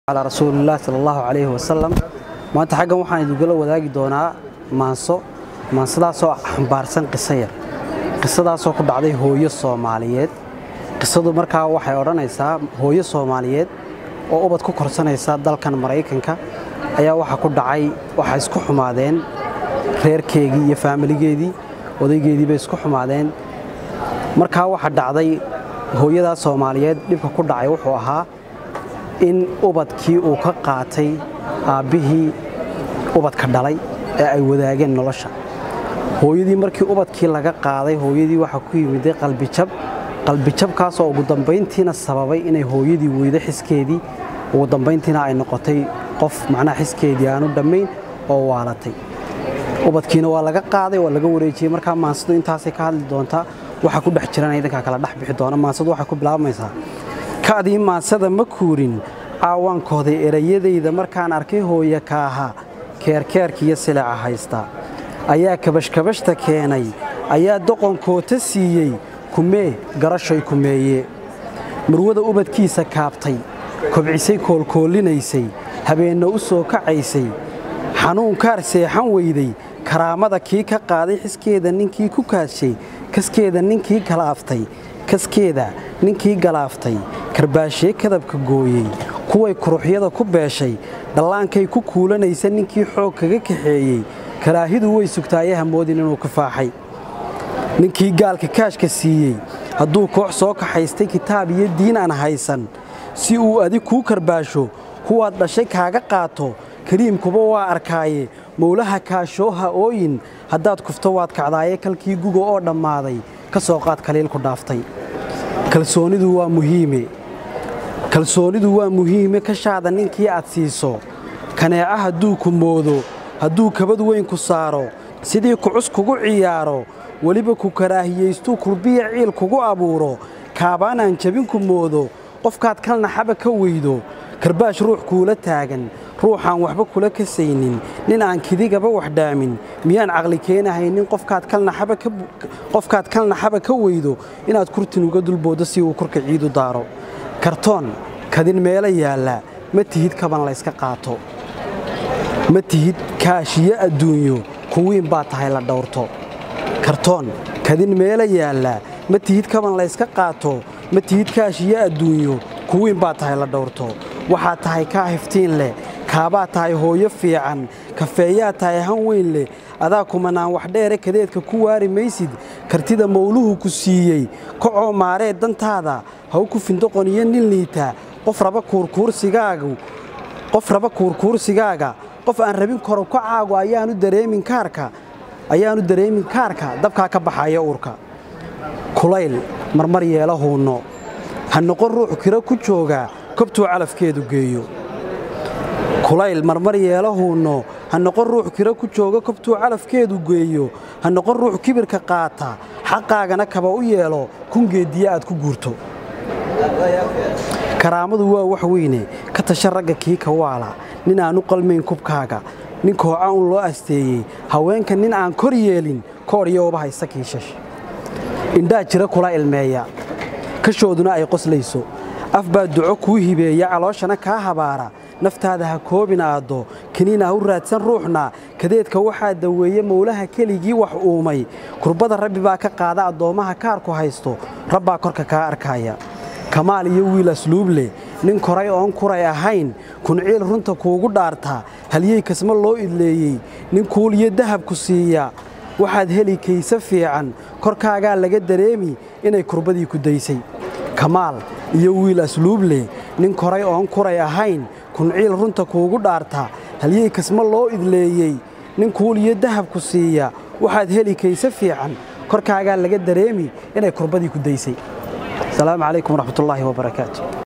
على رسول الله صلى الله عليه وسلم ما أنت حاجة واحد يقول وذاك دونا مانصو سو حمبارسن قصة سو كل بعضه هوية الصوماليات قصة مركها واحد أورانيسا هوية الصوماليات أو أبد كوكرسانيسا دال كان مرايكنكا أيا واحد كل دعي واحد يسكو حمادين غير كيجي يفاميلي جدي وذي جدي بيسكو حمادين مركها واحد دعي هوية الصوماليات لبكا كل دعي وحوها in ubadkii uu ka qaatay aabihii ubadka dhalay ee ay wadaageen nolosha hooyadii markii ubadkii laga qaaday hooyadii waxa ku yimid qalbi jab kaas oo ugu dambeyntiina sababay inay hooyadii weydo xiskeedii ugu dambeyntiina ay noqotay qof macna xiskeedii aanu dhameyn oo waalatay ubadkiina waa laga qaaday oo laga wareejiyay marka maansadu intaas ka hadli doonta waxa ku dhex jiraan idanka kala dhex bixi doona maansadu waxa ku bilaabmaysaa kaadii maasada ma kuurin caawankooda erayadeyda markaan arkay hooyo ka ahaa keerkeerkiyo silaca haysta ayaa kabashkabashta keenay ayaa doqonkoota siiyey kumee garashay kumeeye marwada ubadkiisa kaabtay kobcisay koolkoolinaysay habeenna u soo kacaysay xanuun kaar seexan weyday karaamada kii ka qaaday xiskeeda ninkii ku kaashay kaskeeda ninkii galaaftay karbaashee kadabka gooyey kuway kuruxyada ku beeshay dhallaankay ku kuulanaysa ninkii xoog kaga kaxeeyey karaahidu way sugtaayaha moodin inuu kifaaxay ninkii gaalka kaashka siiyey hadduu koox soo kaxaystay kitaab iyo diin aan haysan si uu adig kuu karbaasho kuwaad dhashay kaaga qaato kariimkuba waa arkaaye mowlaha kaashooha ooyin haddaad kufto waad kacdaaye kalkii guga oo dhammaaday ka soo qaad kaliil ku dhaaftay kalsoonidu waa muhiime ka shaada ninkii aad siiso kaneeca hadduu ku moodo hadduu kabad weyn ku saaro sidii kucus kugu ciyaaro weliba ku karaahiyaystuu kurbiya ciil kugu abuuro kaabaanaan jabin ku moodo qofkaad kalna xaba ka weydo karbaash ruux kuula taagan ruuxaan waxba kula kasaynin nin aan kidigaba wax dhaamin miyaan caqli keenahaynin qofkaad kalna xaba ka weydo inaad kurtin uga dulboodo si uu korka ciidu daaro kartoon kadin meelo yaalla ma tihid kaban la iska qaato ma tihid kaashiyo adduunyo kuwiin baa tahay la dhowrto kartoon kadin meelo yaalla ma tihid kaban la iska qaato ma tihid kaashiyo adduunyo kuwiin baa tahay la dhowrto waxaa tahay kaa hiftiin leh kaabaa tahay hooyo fiican kafeeyaa tahay han weyn leh adaa kumanaan wax dheere kadeedka ku waari maysid kartida mowluhu ku siiyey kacoo maaree dantaada ha u kufindoqon iyo nin liita qof raba kuurkuursigaaga qof aan rabin koro kacaagu ayaanu dareemin kaarka dabkaa ka baxaya uurka kulayl marmar yeelo huunno ha noqon ruux kiro ku jooga kobtuu calafkeedu geeyo kulayl marmar yeelo huunno ha noqon ruux kiro ku jooga kobtuu calafkeedu geeyo ha noqon ruux kibirka qaata xaqaagana kaba u yeelo kungeediya aad ku guurto karaamadu waa wax weyne ka tasha ragga kii ka waala nin aan u qalmayn kubkaaga nin kooca un loo asteeyey haweenka nin aan kor yeelin koodhiyooba haysta kiishash indhaa jira kula ilmeeya kashooduna ay qoslayso af baa duco kuu hibeeya calooshana kaa habaara naftaada ha koobin aaddo kaniina ha u raadsan ruuxna kadeedka waxaa daweeye mowlaha keligii wax uumay kurbada rabbi baa ka qaada addoommaha kaarku haysto rabbaa korka kaa arkaya kamaal iyo wiil asluub leh nin koray oon kuray ahayn kunciil runta kuugu dhaarta halyey kasma loo idleeyey nin kuul iyo dahab ku siiya waxaad heli kayse fiican korkaagaa laga dareemi inay kurbadii ku daysay kamaal iyo wiil asluub leh nin koray oon kuray ahayn kunciil runta kuugu dhaarta halyey kasma loo idleeyey nin kuul iyo dahab ku siiya waxaad heli kayse fiican korkaagaa laga dareemi inay kurbadii ku daysay السلام عليكم ورحمة الله وبركاته.